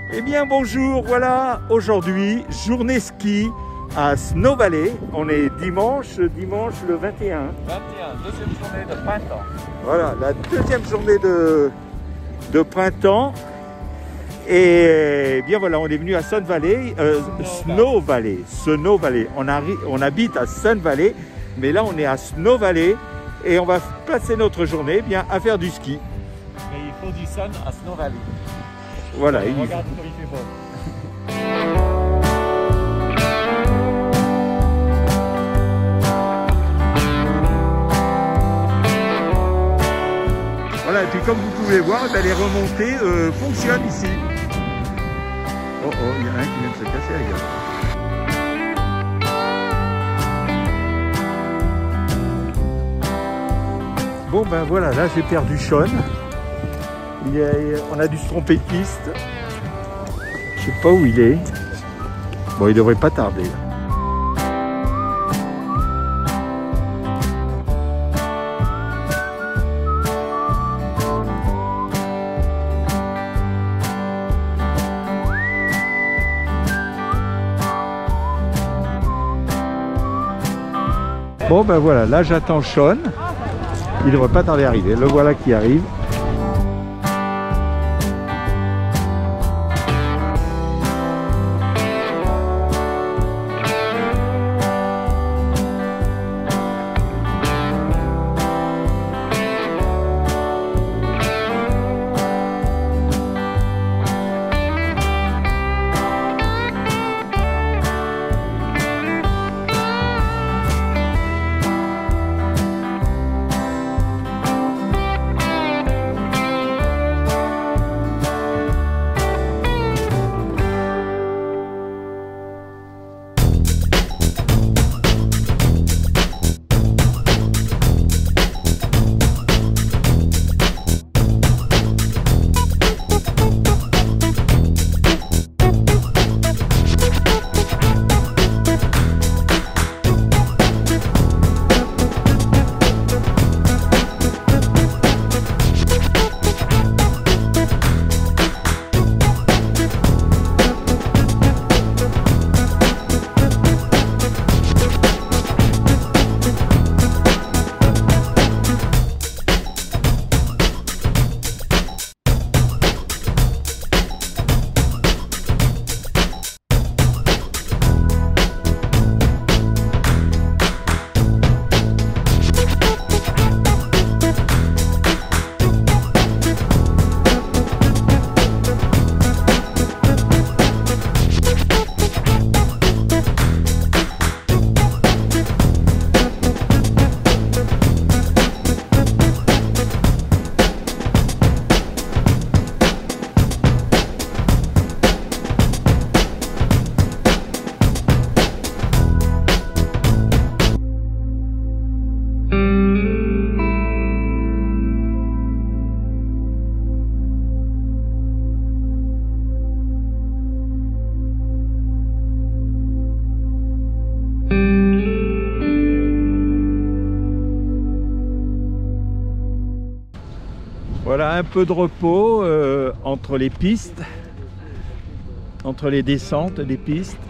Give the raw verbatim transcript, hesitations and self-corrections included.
Eh bien bonjour, voilà, aujourd'hui, journée ski à Snow Valley. On est dimanche, dimanche le vingt et un. vingt et un, deuxième journée de printemps. Voilà, la deuxième journée de, de printemps. Et bien voilà, on est venu à Sun Valley, euh, Snow Valley, Snow Valley. On, on habite à Sun Valley, mais là on est à Snow Valley et on va passer notre journée bien à faire du ski. Mais il faut du sun à Snow Valley. Voilà. On il... regarde comme il fait beau. Voilà, et puis comme vous pouvez voir, les remontées euh, fonctionnent ici. Oh oh, il y en a un qui vient de se casser la gueule. Bon ben voilà, là j'ai perdu Sean. Il y a, on a dû se tromper de piste. Je sais pas où il est. Bon, il devrait pas tarder. Bon ben voilà, là j'attends Sean. Il devrait pas tarder à arriver. Le voilà qui arrive. Voilà un peu de repos euh, entre les pistes, entre les descentes des pistes.